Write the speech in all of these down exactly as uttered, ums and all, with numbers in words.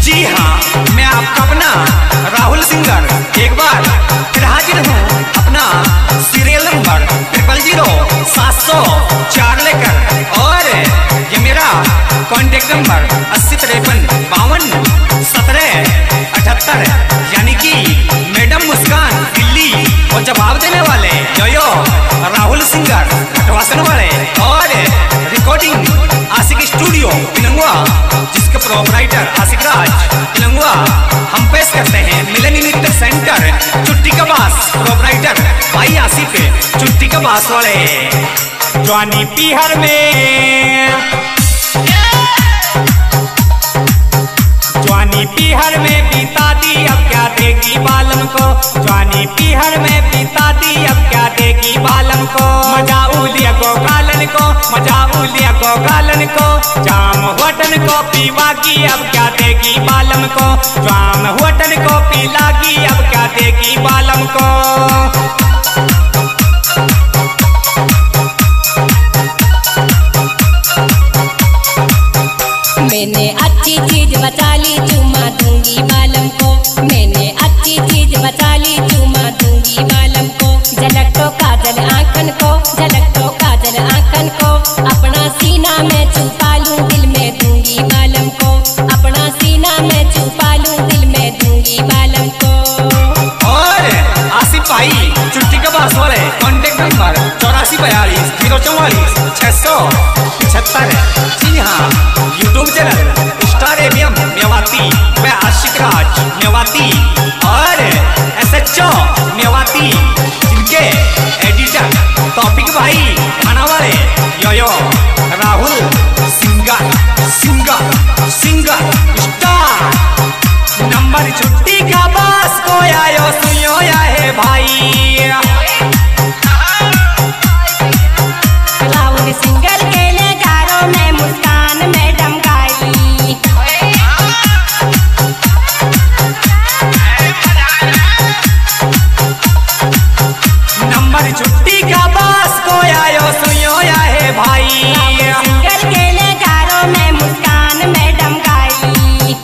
जी हाँ, मैं आपका अपना राहुल सिंगर एक बार फिर हाजिर हूँ अपना सीरियल नंबर ट्रिपल जीरो सात सौ चार लेकर। और ये मेरा कॉन्टेक्ट नंबर अस्सी तिरपन बावन सत्रह अठहत्तर, यानी कि मैडम मुस्कान दिल्ली और जवाब देने वाले यो यो राहुल सिंगर खटवासन वाले। और रिकॉर्डिंग आशिक स्टूडियो पिलंगुआ, जिसके प्रोपराइटर आशिक राज पिलंगुआ। हम पेश करते हैं मिलन नृत्य सेंटर चुट्टी का बास, प्रोपराइटर भाई आशिक चुट्टी का बास वाले। जवानी पीहर में जवानी पीहर में बीता दी अब क्या देगी बालम को, जवानी पीहर में बीता दी अब क्या देगी बालम को। मजा उलिया को गालन को, मजा उलिया को गालन को, जाम होटन को पीवा की अब क्या देगी बालम को, जाम होटन को पी लागी अब क्या देगी बालम को। मैंने अच्छी चीज बचा ली चुमा दूंगी बालम को, मैंने अच्छी चीज बचा ली चुमा दूंगी बालम को। झलक तो काजल आंखन को, झलक तो काजल आंखन को, अपना सीना में छुपा लूं दिल में दूंगी बालम को, अपना सीना में छुपा लूं दिल में दूंगी बालम को। और आसिफ भाई चुट्टी के पास वाले कॉन्टेक्ट नंबर चौरासी बयालीस जीरो चौवालीस छह सौ पिछहत्तर। जी हाँ, यूट्यूब चैनल स्टार एवियम मेवाती व आशिक राज मेवाती और एस एच ओ मेवाती, जिनके एडिटर टॉपिक भाई खाना वाले yo yo Rahul singer singer singer star. Number छुट्टी का बास को आयो सुनियो या है भाई, राहुल सिंगर के ले गारों में मुस्कान मैडम गाई। नंबर छुट्टी का बास को आयो सुनियो या है भाई, सिंगर के ले गारों में मुस्कान मैडम गाई।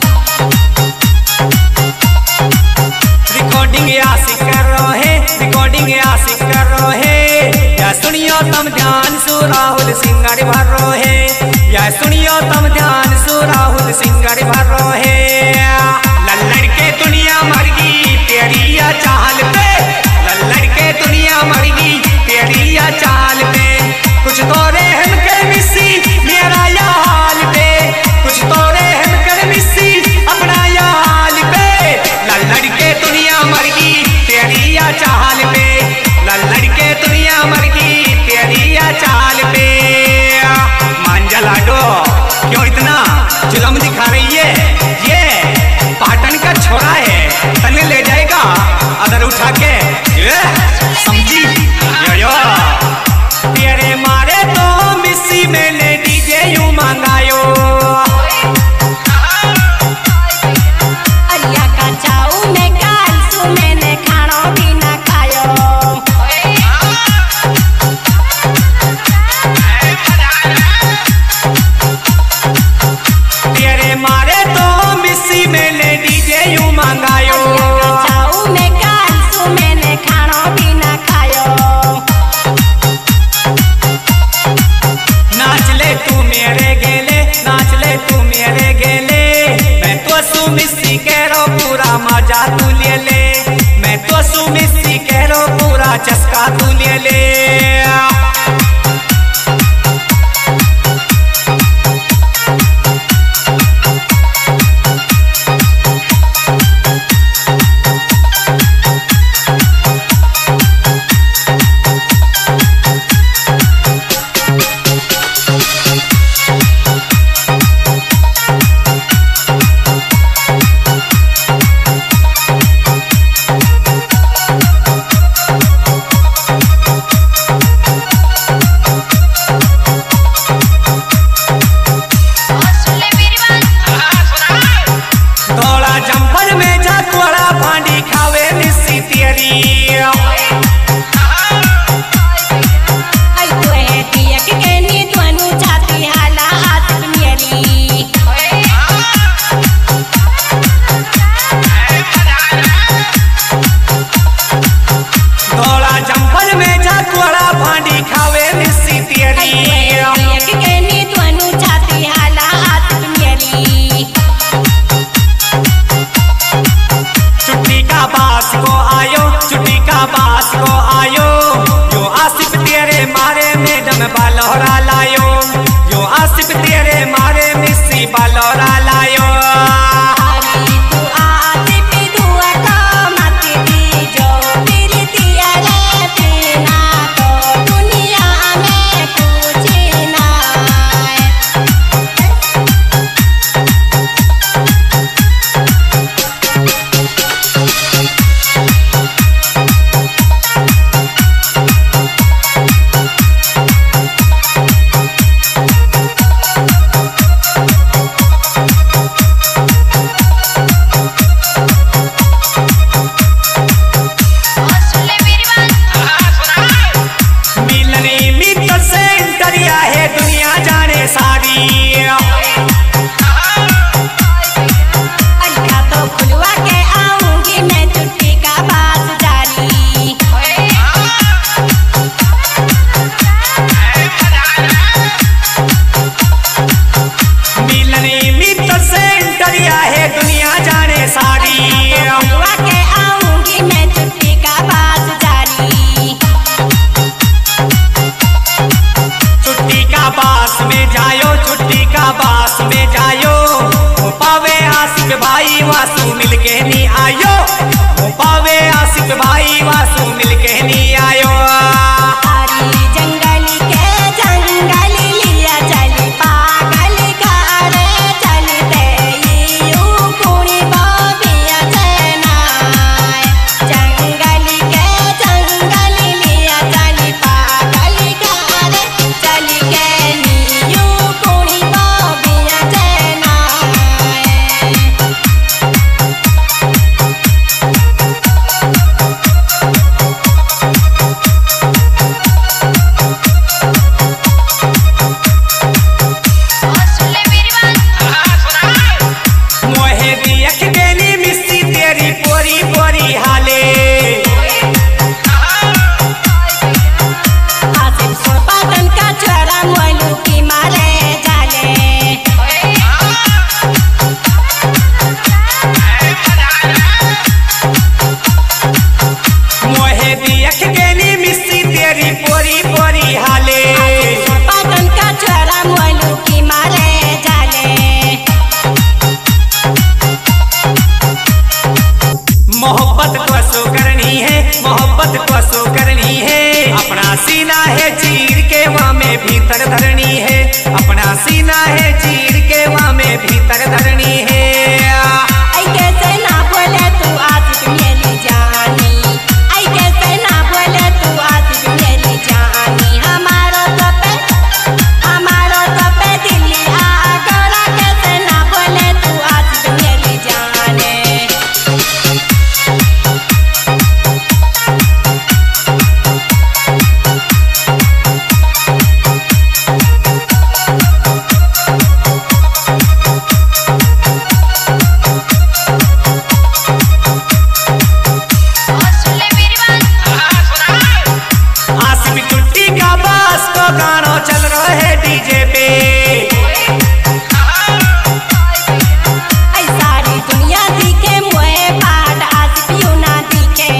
रिकॉर्डिंग आशिक कर रहे, रिकॉर्डिंग आशिक कर रहे, या सुनियो तम ध्यान सु राहुल सिंगर भर रहे, या सुनियो तम ध्यान सु राहुल सिंगर भर रहे। लल्लड़ के दुनिया मरगी तेरी या चाल पे, लल्लड़ के दुनिया मरगी तेरी या चाल पे, कुछ तो रहम कर मिसी मेरा या हाल पे, कुछ तो रहम कर मिसी अपना या हाल पे। लल्लड़ के दुनिया मरगी तेरी या चाल पे, लल्लड़ के दुनिया मरगी तेरी या चाल पे। मांझला डो क्यों इतना जुल्म दिखा रही है, ये पाटन का छोरा है, तने ले जाएगा अदर उठा के, ये समझी यो यो। तेरे मारे तो मिस्सी मैंने डीजे यूं मंगायो, अलिया का चाऊ में काल सु मैंने खाना भी ना खायो। तेरे मारे तो मिस्सी मैंने डीजे यूं मंगायो, चाऊ में काल सु मैंने खाना भी ना खायो। नाच ले तू मेरे गेले, नाच ले तू मेरे गेले, मैं तो सु मिस्सी कह रो पूरा मजा तू ले ले, मैं तो सु मिस्सी कह रो पूरा चस्का तू ले ले। पास में जायो, हो पावे आशिक भाई वासु मिलके नहीं आयो, हो पावे आशिक भाई वासु मिलके नहीं आयो। मोहब्बत को सो करनी है, मोहब्बत को सो करनी है, अपना सीना है चीर के वहाँ में भीतर धरनी है, अपना सीना है चीर के वहाँ में भीतर धरनी है। आई कैसे ना बोले तू आशिक मेरी जानी, आई कैसे ना बोले तू आशिक मेरी जानी, हमारो तो पे हमारो तो पे दिल्ली आ गौरा, कैसे ना बोले तू आशिक मेरी जाने। गाना चल रहा है डीजे पे, आई सारी दुनिया दिखे मोए बाट आशिक यू ना दिखे।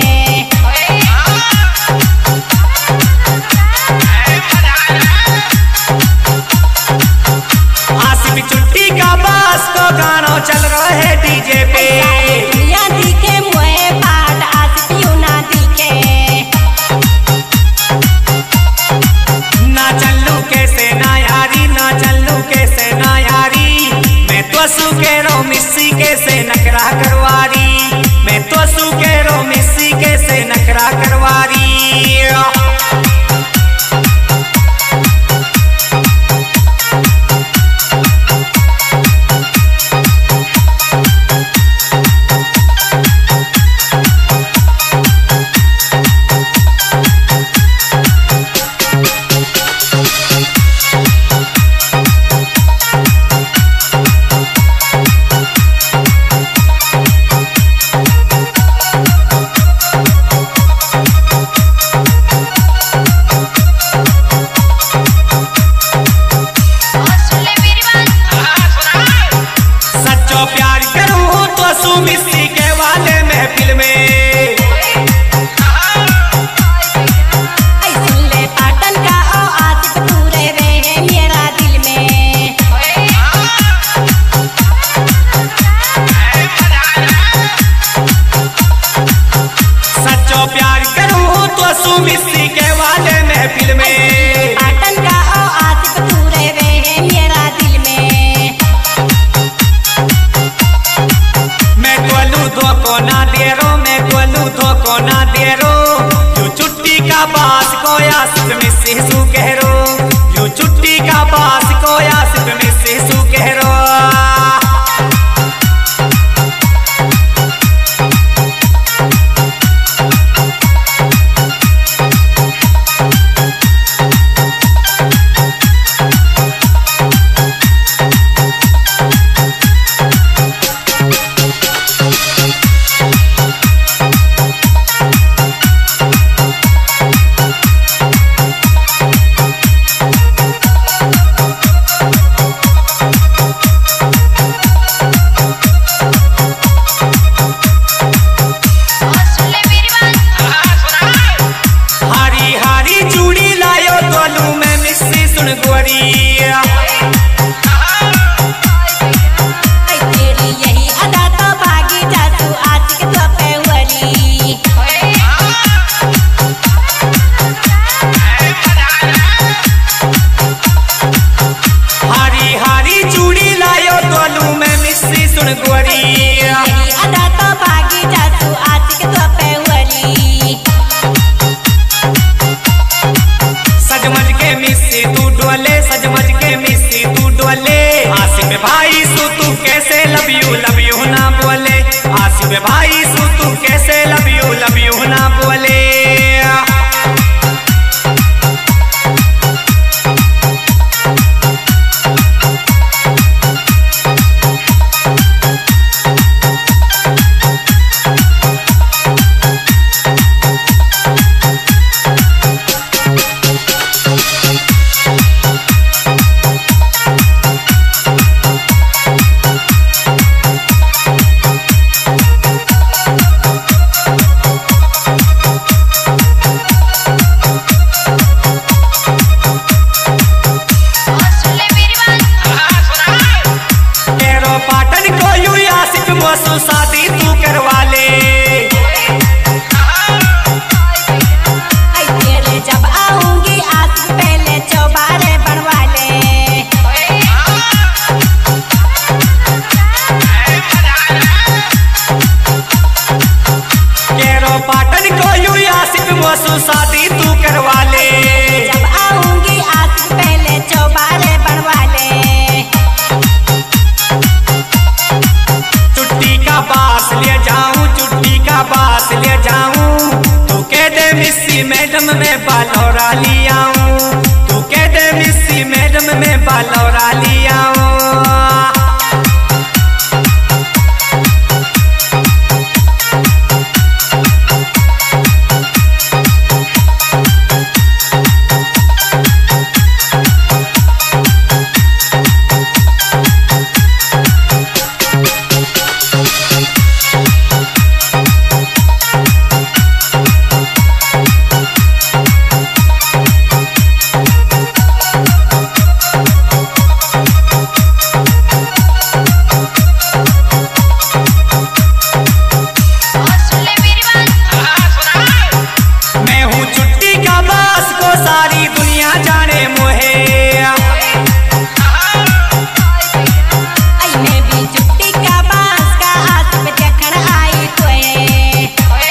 आशिक चुट्टी का बास को गाना चल रहा है डीजे पे, दुनिया दिखे मोए बाट आशिक यू ना दिखे। ना चलू कैसे ना यारी, ना चलू कैसे ना यारी, मैं तो सू के रो मिस्सी कैसे नखरा करवारी, मैं तो सू के रो मिस्सी कैसे नखरा करवारी। आसिफ भाई सू तू कैसे लव यू लव यू ना बोले, आसिफ भाई सू तू कैसे लव यू लव यू ना बोले। शादी तू करवा ले, तेरे जब आऊंगी आसिफ पहले चौबारे बनवा ले। केरो पाटन को यू आसिफ मसू शादी तू करवा ले, जब आऊंगी आसिफ पहले चौबारे बनवा ले। बास ले जाऊं चुट्टी का बास ले जाऊं, तू कह दे मिस्सी मैडम में बालौरा ले आऊं, तू कह दे मिस्सी मैडम में बालौरा ले आऊं। सारी दुनिया जाने मोहे, मैं भी चुट्टी का बांस का आसिफ देखण आई तोए।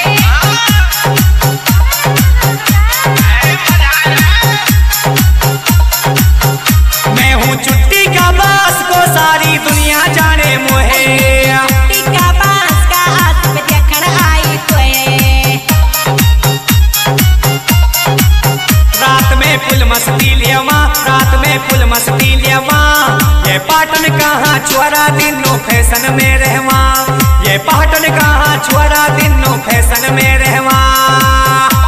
मैं हूँ चुट्टी का बांस को सारी दुनिया जाने मोहे, चुट्टी का बांस का आसिफ देखण आई तोए। रात में फुल मस्ती लेवा, रात में फुल मस्ती लेवा, ये पाटन कहाँ छुआरा दिनों फैशन में रहवा, ये पाटन कहाँ छुआरा दिनों फैशन में रहवा।